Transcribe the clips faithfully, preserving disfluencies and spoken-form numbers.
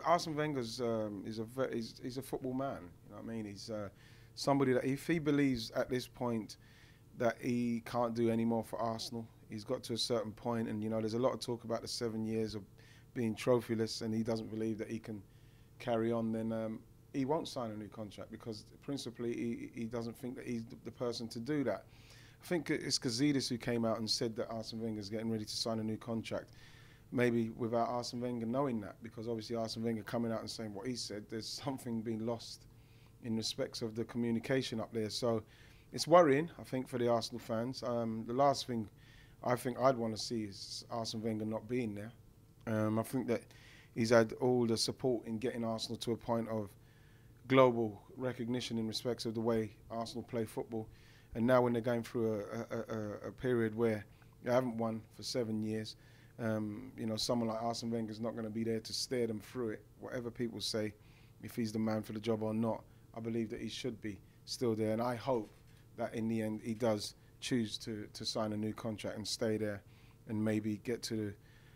Arsene Wenger's um, is a ve- he's, he's a football man. You know what I mean? He's uh, somebody that if he believes at this point that he can't do any more for Arsenal, he's got to a certain point, and you know, there's a lot of talk about the seven years of being trophyless, and he doesn't believe that he can carry on. Then um, he won't sign a new contract because principally he, he doesn't think that he's the person to do that. I think it's Gazidis who came out and said that Arsene Wenger is getting ready to sign a new contract. Maybe without Arsene Wenger knowing that, because obviously Arsene Wenger coming out and saying what he said, there's something being lost in respects of the communication up there. So it's worrying, I think, for the Arsenal fans. Um, the last thing I think I'd want to see is Arsene Wenger not being there. Um, I think that he's had all the support in getting Arsenal to a point of global recognition in respects of the way Arsenal play football. And now when they're going through a, a, a, a period where they haven't won for seven years, um, you know, someone like Arsene Wenger is not going to be there to steer them through it. Whatever people say, if he's the man for the job or not, I believe that he should be still there. And I hope that in the end he does choose to, to sign a new contract and stay there and maybe get to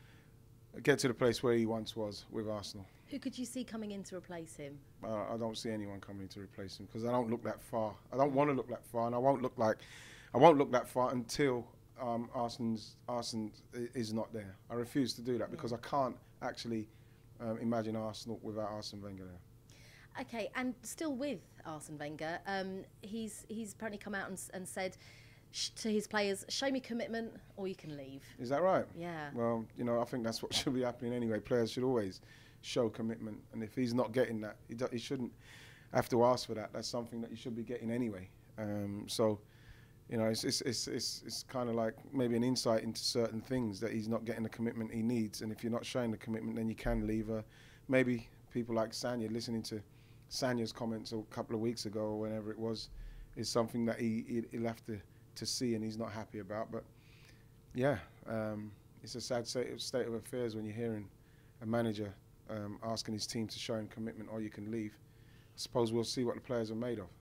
the, get to the place where he once was with Arsenal. Who could you see coming in to replace him? Uh, I don't see anyone coming to replace him because I don't look that far. I don't want to look that far, and I won't look like I won't look that far until um, Arsene's Arsene is not there. I refuse to do that because I can't actually um, imagine Arsenal without Arsene Wenger there. Okay, and still with Arsene Wenger, um, he's he's apparently come out and, and said sh to his players, "Show me commitment, or you can leave." Is that right? Yeah. Well, you know, I think that's what should be happening anyway. Players should always show commitment, and if he's not getting that, he, do he shouldn't have to ask for that. That's something that you should be getting anyway. Um, so, you know, it's it's it's it's, it's kind of like maybe an insight into certain things that he's not getting the commitment he needs, and if you're not showing the commitment, then you can leave. Uh, maybe people like Sanya, listening to Sanya's comments a couple of weeks ago or whenever it was, is something that he, he, he'll have to, to see and he's not happy about. But yeah, um, it's a sad state of, state of affairs when you're hearing a manager um, asking his team to show him commitment or you can leave. I suppose we'll see what the players are made of.